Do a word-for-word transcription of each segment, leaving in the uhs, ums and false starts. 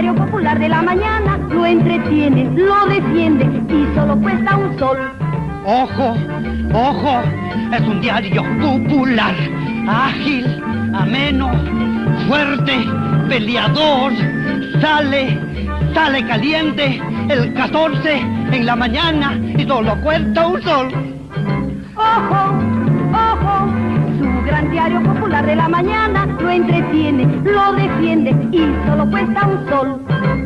diario popular de la mañana lo entretiene, lo defiende y solo cuesta un sol. ¡Ojo! ¡Ojo! Es un diario popular, ágil, ameno, fuerte, peleador. Sale, sale caliente el catorce en la mañana y solo cuesta un sol. ¡Ojo! ¡Ojo! Su gran diario popular de la mañana lo entretiene, lo defiende y solo cuesta un sol.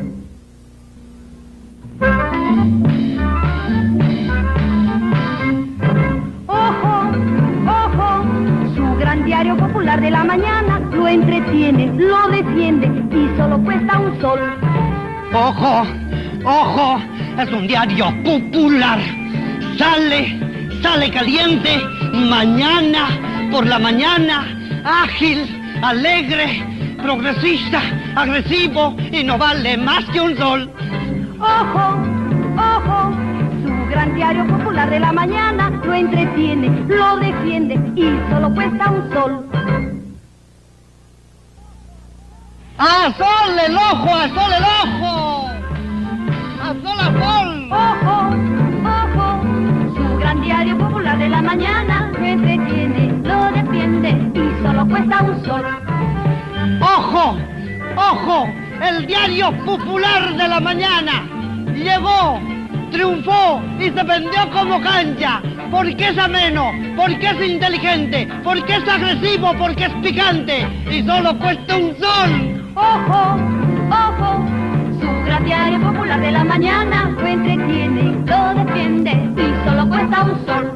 ¡Ojo! ¡Ojo! Su gran diario popular de la mañana lo entretiene, lo defiende y solo cuesta un sol. ¡Ojo! ¡Ojo! Es un diario popular. Sale, sale caliente mañana por la mañana, ágil, alegre, progresista, agresivo y no vale más que un sol. ¡Ojo! ¡Ojo! Su gran diario popular de la mañana lo entretiene, lo defiende y solo cuesta un sol. ¡A sol el ojo! ¡A sol el ojo! ¡A sol a sol! ¡Ojo! ¡Ojo! Su gran diario popular de la mañana lo entretiene, lo defiende y solo cuesta un sol. ¡Ojo! ¡Ojo! El diario popular de la mañana llegó, triunfó y se vendió como cancha. Porque es ameno, porque es inteligente, porque es agresivo, porque es picante y solo cuesta un sol. ¡Ojo! ¡Ojo! Su gran diario popular de la mañana lo entretiene, lo defiende y solo cuesta un sol.